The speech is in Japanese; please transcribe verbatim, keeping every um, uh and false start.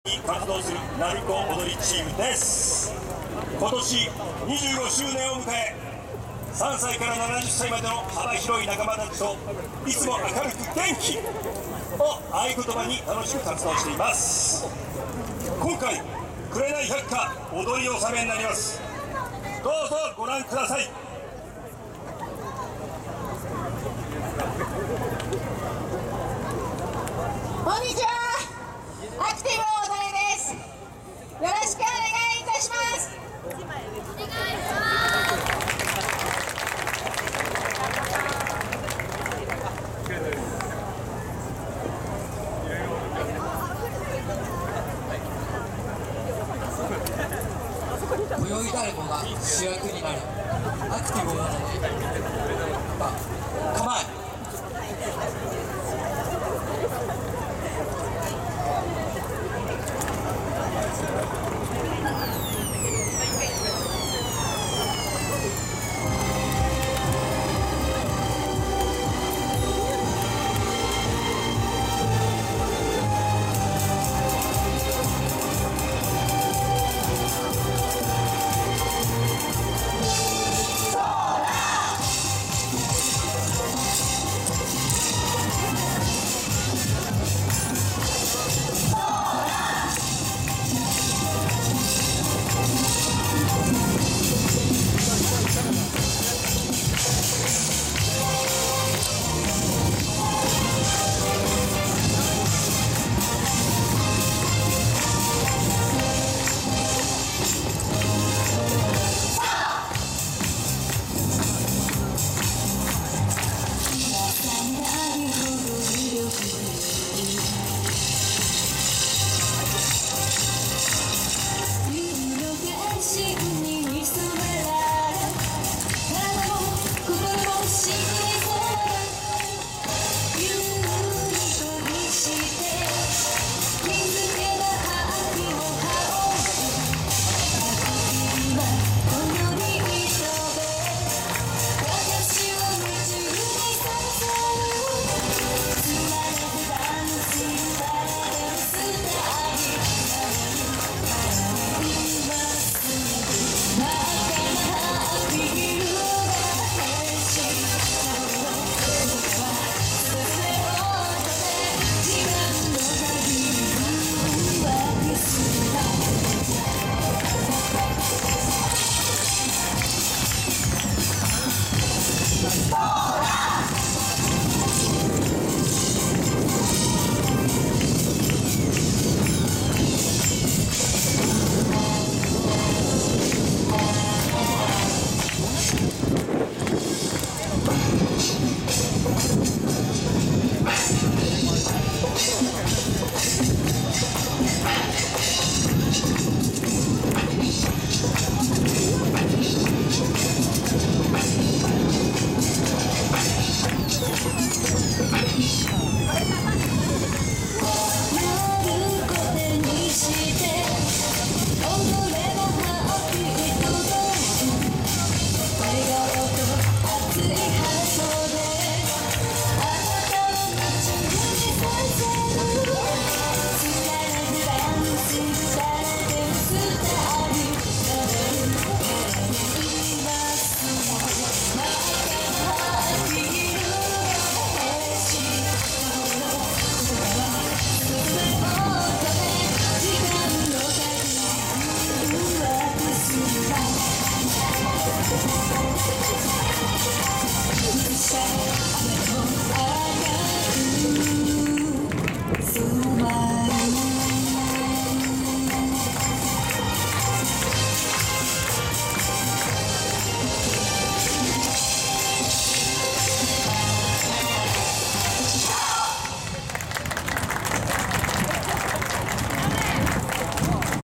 に活動する鳴子踊りチームです。今年にじゅうごしゅうねんを迎え、さんさいからななじゅっさいまでの幅広い仲間たちといつも明るく元気を合言葉に楽しく活動しています。今回紅百花踊り納めになります。どうぞご覧ください。 こんにちは、アクティブ踊りです。よろしくお願いいたします。お願いします。 今宵誰もが主役になるアクティブ踊り。構え